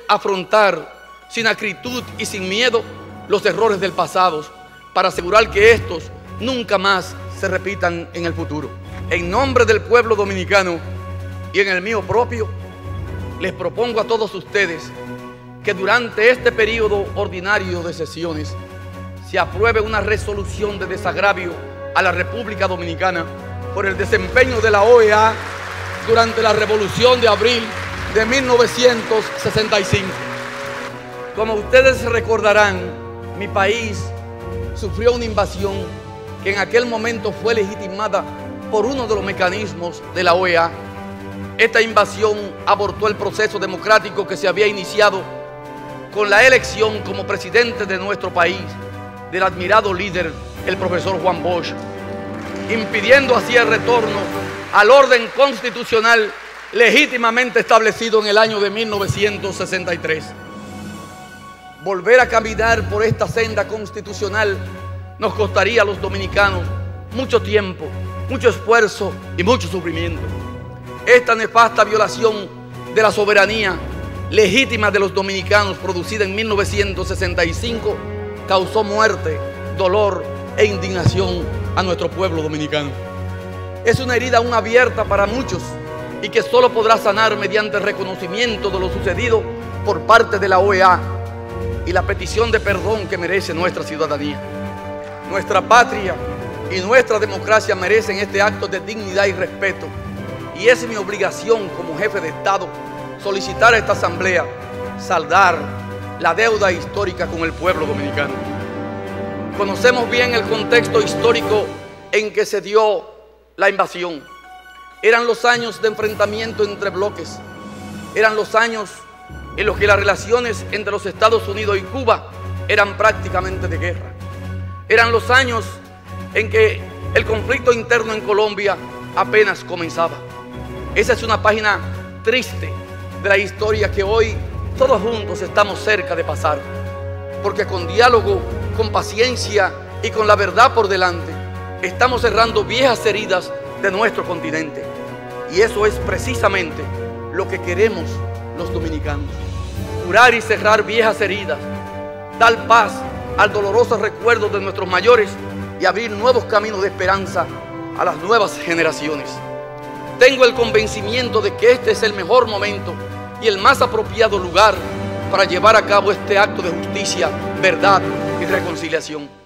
afrontar sin acritud y sin miedo los errores del pasado para asegurar que estos nunca más se repitan en el futuro. En nombre del pueblo dominicano y en el mío propio, les propongo a todos ustedes que durante este periodo ordinario de sesiones se apruebe una resolución de desagravio a la República Dominicana por el desempeño de la OEA durante la Revolución de Abril de 1965. Como ustedes recordarán, mi país sufrió una invasión que en aquel momento fue legitimada por uno de los mecanismos de la OEA. Esta invasión abortó el proceso democrático que se había iniciado con la elección como presidente de nuestro país del admirado líder, el profesor Juan Bosch, impidiendo así el retorno al orden constitucional legítimamente establecido en el año de 1963. Volver a caminar por esta senda constitucional nos costaría a los dominicanos mucho tiempo, mucho esfuerzo y mucho sufrimiento. Esta nefasta violación de la soberanía legítima de los dominicanos producida en 1965 causó muerte, dolor e indignación a nuestro pueblo dominicano. Es una herida aún abierta para muchos y que solo podrá sanar mediante el reconocimiento de lo sucedido por parte de la OEA y la petición de perdón que merece nuestra ciudadanía. Nuestra patria y nuestra democracia merecen este acto de dignidad y respeto, y es mi obligación como jefe de Estado solicitar a esta asamblea saldar la deuda histórica con el pueblo dominicano. Conocemos bien el contexto histórico en que se dio la invasión. Eran los años de enfrentamiento entre bloques, eran los años en los que las relaciones entre los Estados Unidos y Cuba eran prácticamente de guerra. Eran los años en que el conflicto interno en Colombia apenas comenzaba. Esa es una página triste de la historia que hoy todos juntos estamos cerca de pasar, porque con diálogo, con paciencia y con la verdad por delante, estamos cerrando viejas heridas de nuestro continente. Y eso es precisamente lo que queremos los dominicanos: curar y cerrar viejas heridas, dar paz al doloroso recuerdo de nuestros mayores y abrir nuevos caminos de esperanza a las nuevas generaciones. Tengo el convencimiento de que este es el mejor momento y el más apropiado lugar para llevar a cabo este acto de justicia, verdad y reconciliación.